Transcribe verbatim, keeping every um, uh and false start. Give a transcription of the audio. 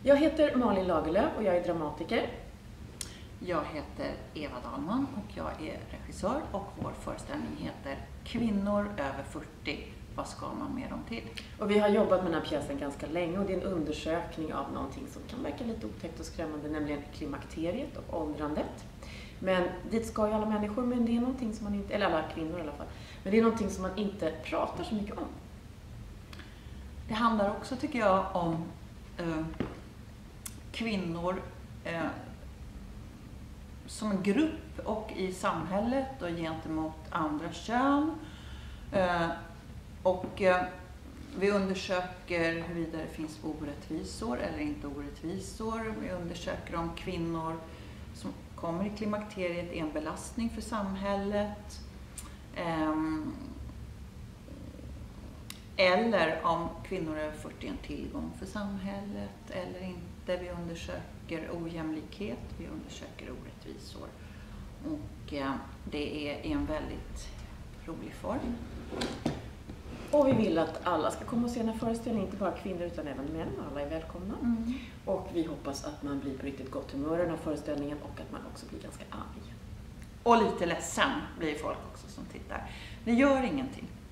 Jag heter Malin Lagerlöf och jag är dramatiker. Jag heter Eva Dahlman och jag är regissör och vår föreställning heter Kvinnor över fyrtio. Vad ska man med dem till? Och vi har jobbat med den här pjäsen ganska länge och det är en undersökning av någonting som kan verka lite otäckt och skrämmande, nämligen klimakteriet och åldrandet. Men dit ska ju alla människor, men det är någonting som man inte, eller alla kvinnor i alla fall, men det är någonting som man inte pratar så mycket om. Det handlar också, tycker jag, om eh, kvinnor eh, som en grupp och i samhället och gentemot andra kön. Eh, och eh, vi undersöker huruvida det finns orättvisor eller inte orättvisor. Vi undersöker om kvinnor som kommer i klimakteriet är en belastning för samhället. Eh, eller om kvinnor över fyrtio är en tillgång för samhället eller inte. Vi undersöker ojämlikhet, vi undersöker orättvisor. Och eh, det är i en väldigt rolig form. Och vi vill att alla ska komma och se den här föreställningen, inte bara kvinnor utan även män. Alla är välkomna. Mm. Och vi hoppas att man blir på riktigt gott humör i den här föreställningen och att man också blir ganska arg. Och lite ledsen blir folk också som tittar. Det gör ingenting.